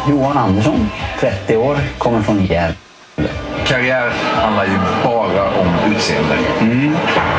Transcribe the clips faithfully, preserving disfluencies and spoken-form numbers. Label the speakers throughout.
Speaker 1: Johan Andersson, trettio år, kommer från Gävle.
Speaker 2: Karriär handlar ju bara om utseende. Mm.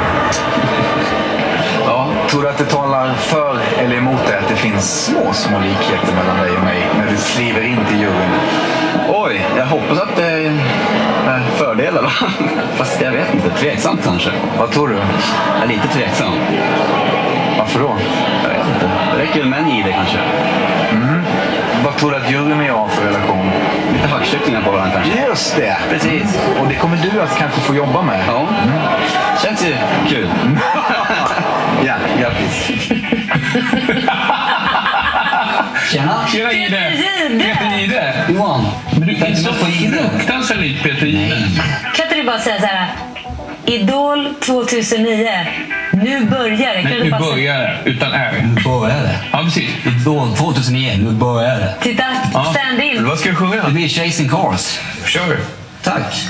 Speaker 2: Ja, tror du att det talar för eller emot det att det finns små, små likheter mellan dig och mig när du skriver in till juryn?
Speaker 1: Oj, jag hoppas att det är fördelar, va? Fast jag vet inte, tveksamt kanske.
Speaker 2: Vad tror du?
Speaker 1: Jag är lite tveksam.
Speaker 2: Varför då?
Speaker 1: Jag vet inte. Det räcker väl med en I D kanske.
Speaker 2: Mm. Vad tror du att juryn och jag har för relation?
Speaker 1: Lite hackkycklingar på varandra kanske.
Speaker 2: Just det!
Speaker 1: Precis.
Speaker 2: Och det kommer du att kanske få jobba med.
Speaker 1: Ja. Mm. Känns ju kul. Ja, grattis. Tjena.
Speaker 3: Tjena Ide! Peter Ide!
Speaker 1: Johan.
Speaker 3: Men du är så fruktansvärt lik Peter Ide.
Speaker 4: Kan inte du bara säga så här: Idol tjugohundranio. Nu börjar det. Kan
Speaker 3: Nej,
Speaker 4: du
Speaker 3: nu
Speaker 4: bara
Speaker 3: börjar det. Utan R.
Speaker 1: Nu börjar det.
Speaker 3: Ja, precis.
Speaker 1: Idol tjugohundranio, nu börjar det.
Speaker 4: Titta, stand in.
Speaker 2: Vad ska du sjunga?
Speaker 1: Det blir Chasing Cars.
Speaker 2: Kör!
Speaker 1: Tack.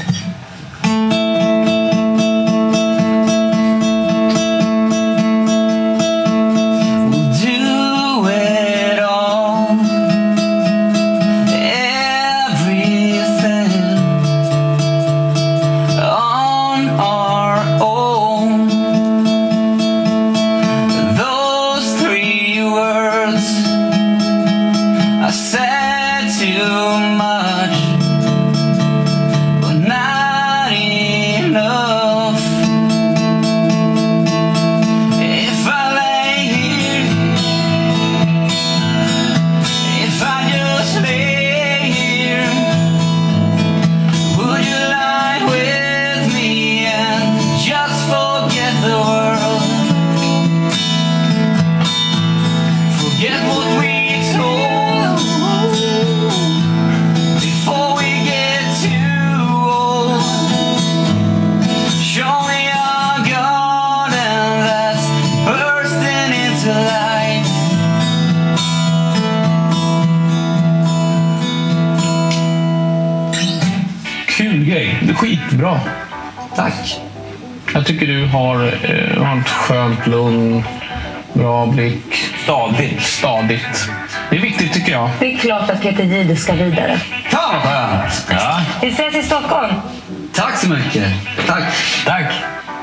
Speaker 3: Kul grej. Det är skitbra.
Speaker 1: Tack.
Speaker 3: Jag tycker du har, eh, har ett skönt lugn, bra blick.
Speaker 1: Stadigt.
Speaker 3: Stadigt. Det är viktigt tycker jag.
Speaker 4: Det är klart att Peter Jihde ska vidare.
Speaker 1: Fan vad skönt. Ja.
Speaker 4: Vi ses i Stockholm.
Speaker 1: Tack så mycket. Tack.
Speaker 3: Tack.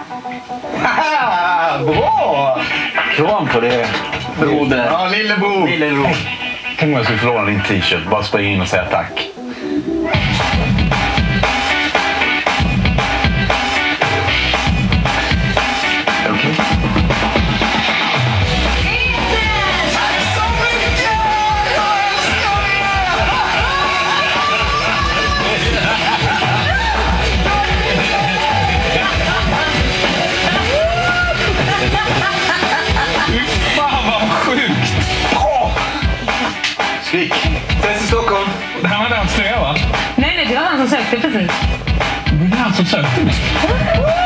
Speaker 2: Bra!
Speaker 1: Kram på det. Broder.
Speaker 2: Ja, lillebror!
Speaker 1: Lillebror.
Speaker 2: Tänk om jag skulle få låna din t-shirt. Bara springa in och säga tack. Okej.
Speaker 3: Fan vad sjukt!
Speaker 2: Skrik! Ses i Stockholm!
Speaker 3: Det här var hans tröja va?
Speaker 4: Nej, nej, det var han som sökte precis.
Speaker 3: Det var han som sökte mig.